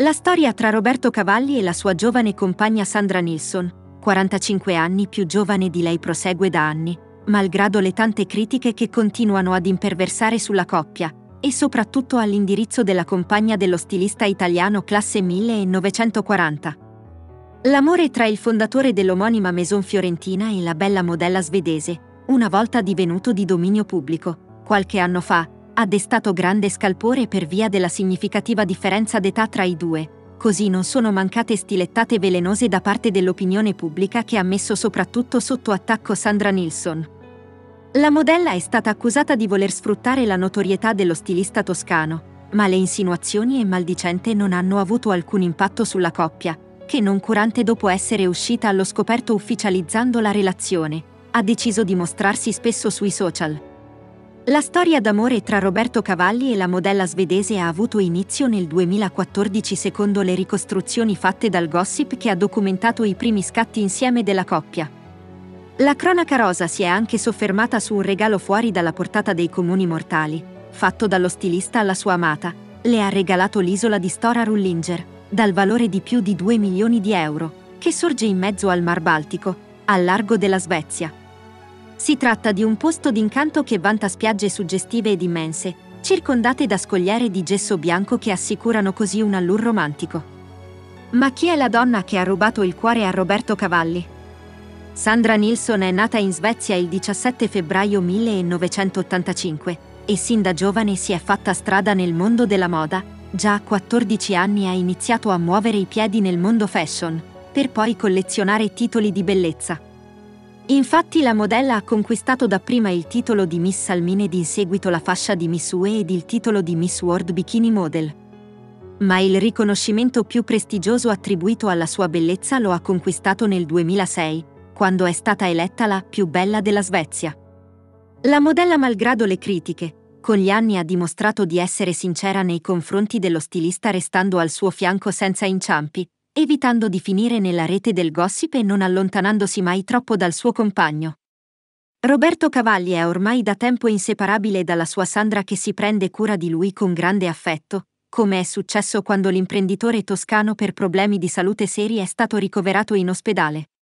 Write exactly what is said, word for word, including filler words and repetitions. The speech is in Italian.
La storia tra Roberto Cavalli e la sua giovane compagna Sandra Nilsson, quarantacinque anni più giovane di lei, prosegue da anni, malgrado le tante critiche che continuano ad imperversare sulla coppia, e soprattutto all'indirizzo della compagna dello stilista italiano classe millenovecentoquaranta. L'amore tra il fondatore dell'omonima Maison Fiorentina e la bella modella svedese, una volta divenuto di dominio pubblico, qualche anno fa, ha destato grande scalpore per via della significativa differenza d'età tra i due, così non sono mancate stilettate velenose da parte dell'opinione pubblica che ha messo soprattutto sotto attacco Sandra Nilsson. La modella è stata accusata di voler sfruttare la notorietà dello stilista toscano, ma le insinuazioni e maldicente non hanno avuto alcun impatto sulla coppia, che noncurante dopo essere uscita allo scoperto ufficializzando la relazione, ha deciso di mostrarsi spesso sui social. La storia d'amore tra Roberto Cavalli e la modella svedese ha avuto inizio nel duemilaquattordici secondo le ricostruzioni fatte dal Gossip, che ha documentato i primi scatti insieme della coppia. La cronaca rosa si è anche soffermata su un regalo fuori dalla portata dei comuni mortali, fatto dallo stilista alla sua amata. Le ha regalato l'isola di Stora Rullinger, dal valore di più di due milioni di euro, che sorge in mezzo al Mar Baltico, al largo della Svezia. Si tratta di un posto d'incanto che vanta spiagge suggestive ed immense, circondate da scogliere di gesso bianco che assicurano così un allure romantico. Ma chi è la donna che ha rubato il cuore a Roberto Cavalli? Sandra Nilsson è nata in Svezia il diciassette febbraio millenovecentottantacinque e sin da giovane si è fatta strada nel mondo della moda. Già a quattordici anni ha iniziato a muovere i piedi nel mondo fashion, per poi collezionare titoli di bellezza. Infatti la modella ha conquistato dapprima il titolo di Miss Salmine ed in seguito la fascia di Miss U E ed il titolo di Miss World Bikini Model. Ma il riconoscimento più prestigioso attribuito alla sua bellezza lo ha conquistato nel duemilasei, quando è stata eletta la più bella della Svezia. La modella, malgrado le critiche, con gli anni ha dimostrato di essere sincera nei confronti dello stilista, restando al suo fianco senza inciampi, evitando di finire nella rete del gossip e non allontanandosi mai troppo dal suo compagno. Roberto Cavalli è ormai da tempo inseparabile dalla sua Sandra, che si prende cura di lui con grande affetto, come è successo quando l'imprenditore toscano per problemi di salute seri è stato ricoverato in ospedale.